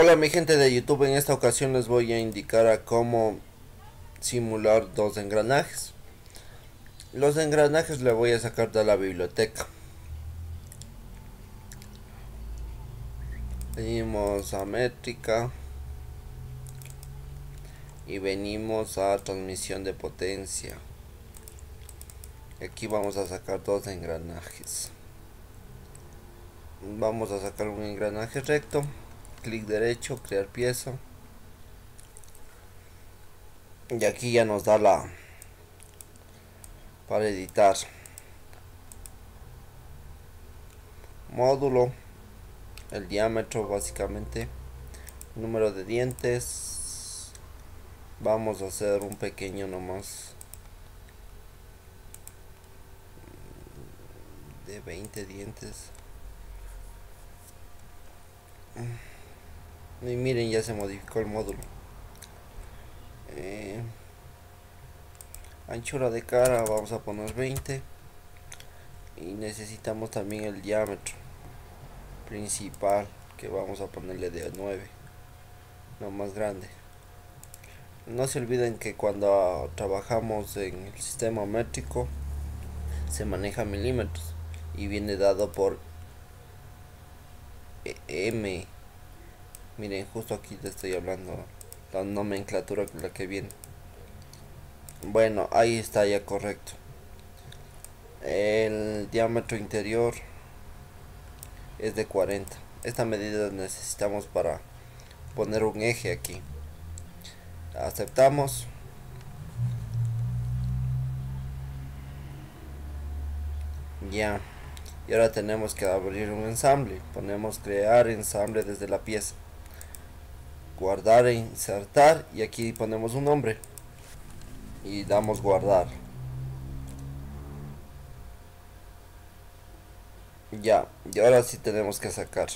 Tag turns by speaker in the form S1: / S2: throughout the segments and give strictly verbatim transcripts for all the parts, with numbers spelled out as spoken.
S1: Hola mi gente de YouTube, en esta ocasión les voy a indicar a cómo simular dos engranajes. Los engranajes le voy a sacar de la biblioteca. Venimos a métrica y venimos a transmisión de potencia. Aquí vamos a sacar dos engranajes. Vamos a sacar un engranaje recto, clic derecho, crear pieza. Y aquí ya nos da la para editar módulo, el diámetro básicamente, número de dientes. Vamos a hacer un pequeño nomás de veinte dientes. Y miren, ya se modificó el módulo. eh, anchura de cara vamos a poner veinte y necesitamos también el diámetro principal, que vamos a ponerle de nueve, no más grande. No se olviden que cuando trabajamos en el sistema métrico se maneja milímetros y viene dado por M. Miren, justo aquí les estoy hablando la nomenclatura con la que viene. Bueno, ahí está ya correcto. El diámetro interior es de cuarenta. Esta medida necesitamos para poner un eje aquí. Aceptamos. Ya. Y ahora tenemos que abrir un ensamble. Ponemos crear ensamble desde la pieza. Guardar e insertar. Y aquí ponemos un nombre. Y damos guardar. Ya. Y ahora sí tenemos que sacar.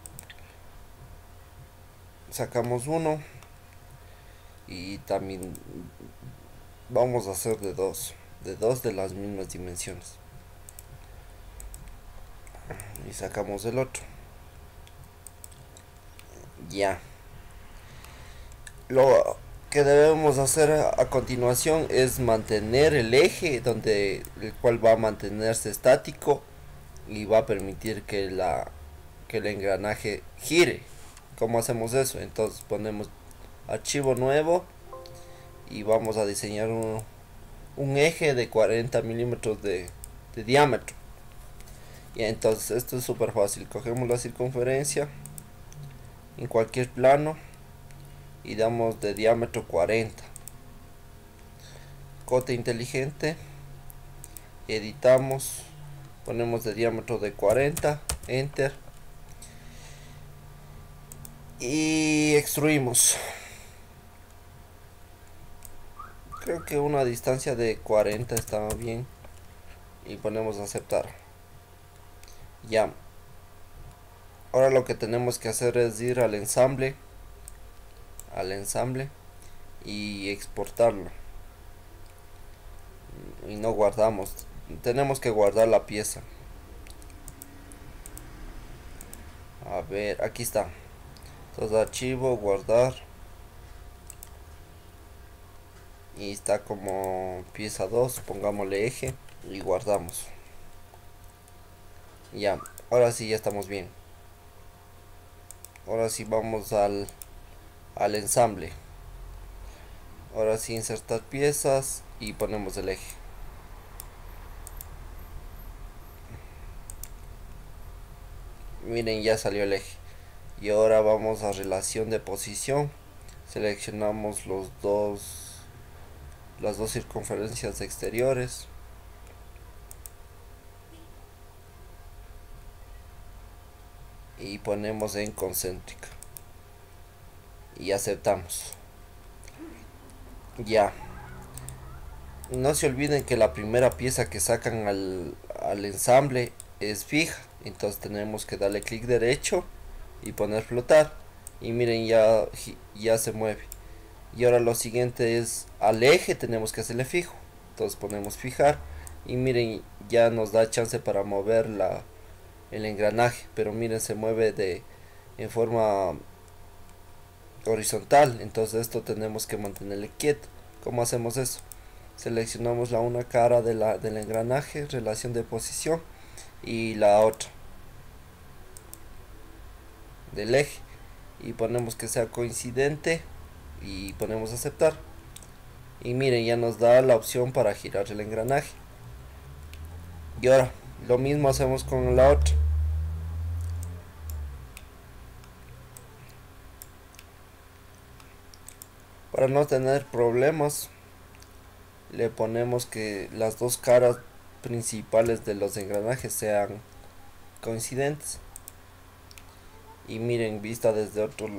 S1: Sacamos uno. Y también vamos a hacer de dos. De dos de las mismas dimensiones. Y sacamos el otro. Ya. Lo que debemos hacer a continuación es mantener el eje donde el cual va a mantenerse estático y va a permitir que la que el engranaje gire. ¿Cómo hacemos eso? Entonces ponemos archivo nuevo y vamos a diseñar un, un eje de cuarenta milímetros de, de diámetro. Y entonces esto es súper fácil. Cogemos la circunferencia en cualquier plano y damos de diámetro cuarenta. Cote inteligente. Editamos. Ponemos de diámetro de cuarenta. Enter. Y extruimos. Creo que una distancia de cuarenta está bien. Y ponemos aceptar. Ya. Ahora lo que tenemos que hacer es ir al ensamble. Al ensamble. Y exportarlo. Y no guardamos. Tenemos que guardar la pieza. A ver, aquí está. Entonces archivo, guardar. Y está como pieza dos. Pongámosle eje. Y guardamos. Ya, ahora sí ya estamos bien. Ahora sí vamos al, al ensamble. Ahora sí insertar piezas y ponemos el eje. Miren, ya salió el eje. Y ahora vamos a relación de posición. Seleccionamos los dos las dos circunferencias exteriores. Y ponemos en concéntrica. Y aceptamos. Ya. No se olviden que la primera pieza que sacan al, al ensamble es fija. Entonces tenemos que darle clic derecho y poner flotar. Y miren, ya, ya se mueve. Y ahora lo siguiente es al eje tenemos que hacerle fijo. Entonces ponemos fijar. Y miren, ya nos da chance para mover la, el engranaje. Pero miren, se mueve de en forma horizontal, entonces esto tenemos que mantenerle quieto. ¿Cómo hacemos eso? Seleccionamos la una cara de la, del engranaje, relación de posición, y la otra del eje, y ponemos que sea coincidente y ponemos aceptar, y miren, ya nos da la opción para girar el engranaje. Y ahora lo mismo hacemos con la otra. Para no tener problemas, le ponemos que las dos caras principales de los engranajes sean coincidentes. Y miren, vista desde otro.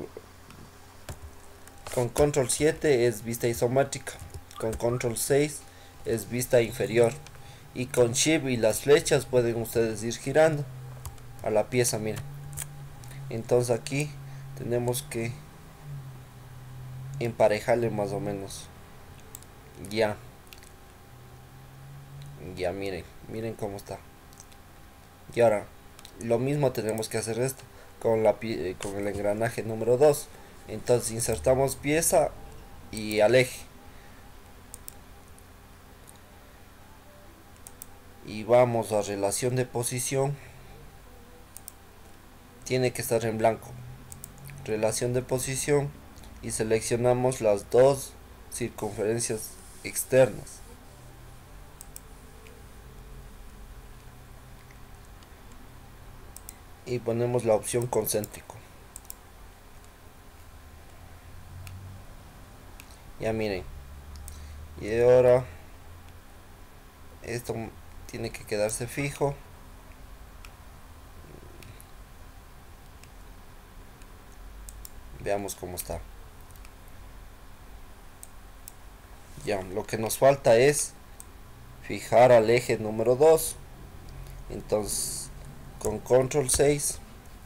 S1: Con control siete es vista isométrica, con control seis es vista inferior, y con shift y las flechas pueden ustedes ir girando a la pieza. Miren, entonces aquí tenemos que emparejarle más o menos. Ya, ya miren, miren cómo está. Y ahora lo mismo tenemos que hacer esto con la con el engranaje número dos. Entonces insertamos pieza y al eje, y vamos a relación de posición. Tiene que estar en blanco. Relación de posición, y seleccionamos las dos circunferencias externas. Y ponemos la opción concéntrico. Ya miren. Y ahora esto tiene que quedarse fijo. Veamos cómo está. Ya, lo que nos falta es fijar al eje número dos. Entonces con control seis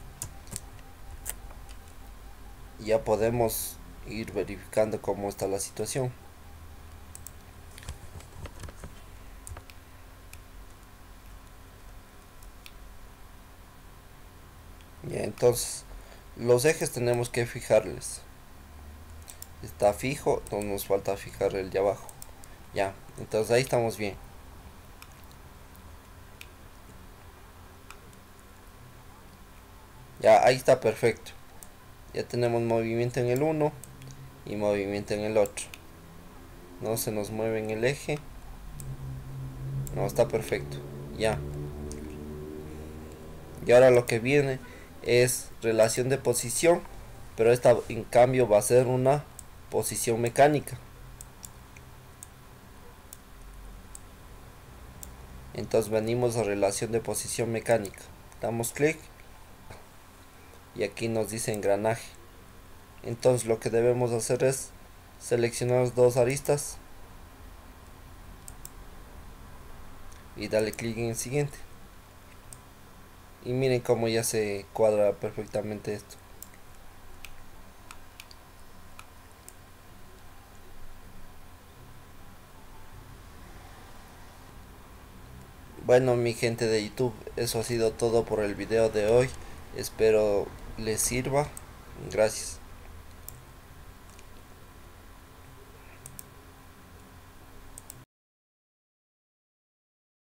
S1: ya podemos ir verificando cómo está la situación. Ya, entonces los ejes tenemos que fijarles. Está fijo, entonces nos falta fijar el de abajo. Ya, entonces ahí estamos bien. Ya, ahí está perfecto. Ya tenemos movimiento en el uno y movimiento en el otro. No se nos mueve en el eje. No, está perfecto. Ya. Y ahora lo que viene es relación de posición, pero esta en cambio va a ser una posición mecánica. Entonces venimos a relación de posición mecánica, damos clic y aquí nos dice engranaje. Entonces lo que debemos hacer es seleccionar las dos aristas y darle clic en el siguiente, y miren cómo ya se cuadra perfectamente esto. Bueno, mi gente de YouTube, eso ha sido todo por el video de hoy. Espero les sirva. Gracias.